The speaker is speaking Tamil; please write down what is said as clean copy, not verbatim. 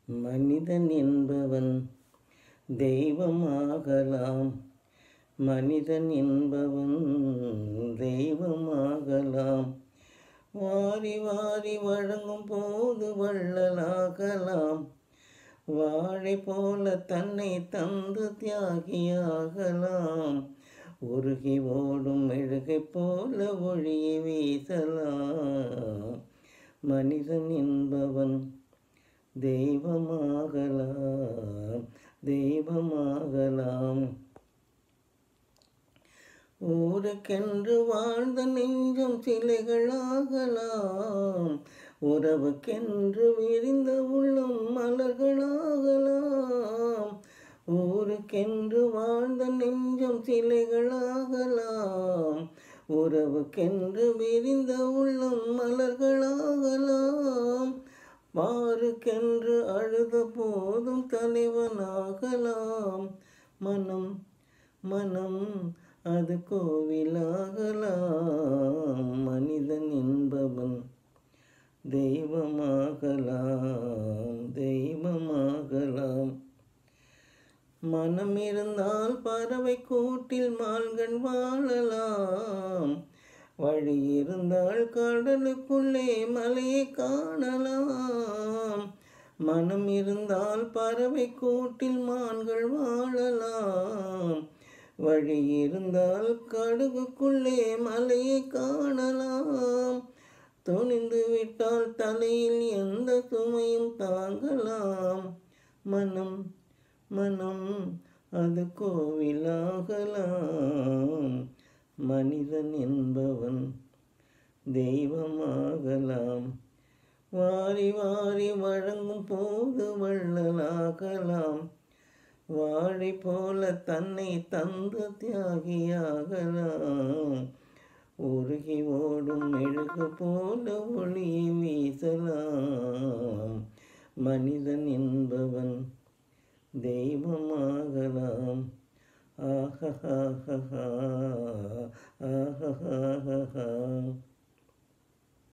மனிதன் என்பவன் தெய்வமாகலாம். மனிதன் என்பவன் தெய்வமாகலாம். வாரி வாரி வழங்கும் போது வள்ளலாகலாம். வாழை போல தன்னை தந்து தியாகியாகலாம். உருகி ஓடும் மெழுகை போல ஒளியை வீசலாம். மனிதன் என்பவன் தெய்வமாகலாம். தெய்வமாகலாம். ஊருக்கென்று வாழ்ந்த நெஞ்சம் சிலைகளாகலாம். உறவுக்கென்று விரிந்த உள்ளம் மலர்களாகலாம். ஊருக்கென்று வாழ்ந்த நெஞ்சம் சிலைகளாகலாம். உறவுக்கென்று விரிந்த உள்ளம் மலர்களாகலாம். பாருக்கென்று அழுத போதும் தலைவனாகலாம். மனம் மனம் அது கோவிலாகலாம். மனிதன் என்பவன் தெய்வமாகலாம். தெய்வமாகலாம். மனம் இருந்தால் பறவை கூட்டில் மான்கள் வாழலாம். வழி இருந்தால் கடலுக்குள்ளே மலையை காணலாம். மனம் இருந்தால் பறவை கூட்டில் மான்கள் வாழலாம். வழி இருந்தால் கடுகுக்குள்ளே மலையை காணலாம். துணிந்து விட்டால் தலையில் எந்த சுமையும் தாங்கலாம். மனம் மனம் அது கோவிலாகலாம். மனிதன் என்பவன் தெய்வமாகலாம். வாரி வாரி வழங்கும் போது வள்ளலாகலாம். வாழை போல தன்னை தந்து தியாகியாகலாம். உருகி ஓடும் மெழுகு போல ஒளியை வீசலாம். மனிதன் என்பவன் தெய்வமாகலாம். ஆஹா ஆஹா ஆஹா.